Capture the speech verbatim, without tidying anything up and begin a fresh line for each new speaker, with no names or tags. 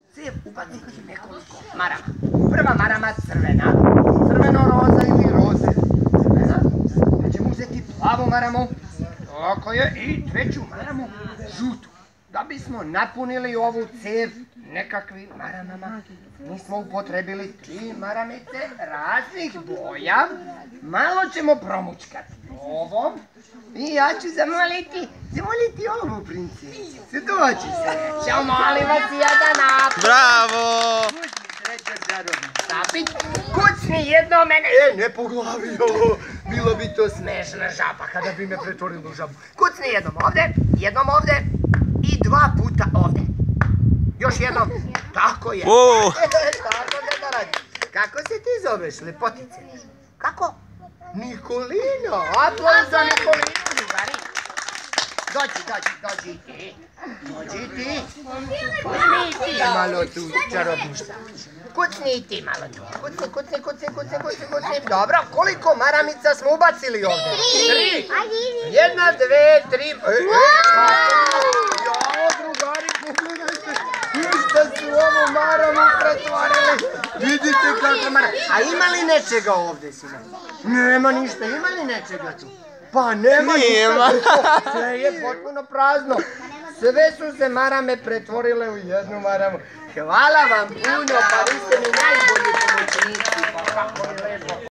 cev ubaciti nekoliko marama. Prva marama crvena, crveno-roza ili roze crvena. Pa ćemo uzeti plavu maramu, tako je, i treću maramu žutu. Da bismo napunili ovu cev nekakvim maramama, mi smo upotrebili tri maramice raznih boja. Malo ćemo promučkati ovom i ja ću zamoliti, zamoliti ovu princesicu. Doći se, ćao, molim vas jedan napad.
Bravo!
Treća čarobna štapić, kucni jedno mene, e, ne po glavi ovo, bilo bi to smešna žaba kada bi me pretvorili u žabu. Kucni jednom ovde, jednom ovde i dva puta ovde. Još jednom, tako je. Tako da da radi. Kako se ti zoveš, lepotice? Kako? Nikolina, aplauz za Nikolinu, drugari. Dođi, dođi, dođi ti. Dođi ti. Kucni ti malo tu čarobnu štapić. Kucni ti malo tu. Kucni, kucni, kucni, kucni, kucni, kucni. Dobro, koliko maramica smo ubacili ovdje? Tri. Jedna, dve, tri. E, e, jao, drugari, pogledajte. Ništa su ovu maramu pretvorili. Vidite kako maramu. A ima li nečega ovdje, sine? Nema ništa, ima li nečega tu? Pa nema ništa, sve je potpuno prazno. Sve su se marame pretvorile u jednu maramu. Hvala vam puno, pa vi ste mi najbolji pomoćnici, pa kako je lepo.